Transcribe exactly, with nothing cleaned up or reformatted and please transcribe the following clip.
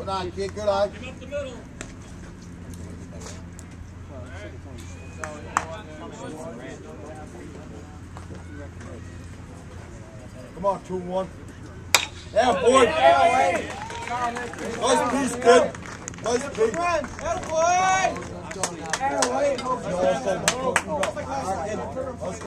Good eye, kid. Good eye. Give up the middle. Come on, two one. Yeah, boy. Nice piece, kid. Nice piece. Attaboy! Attaboy!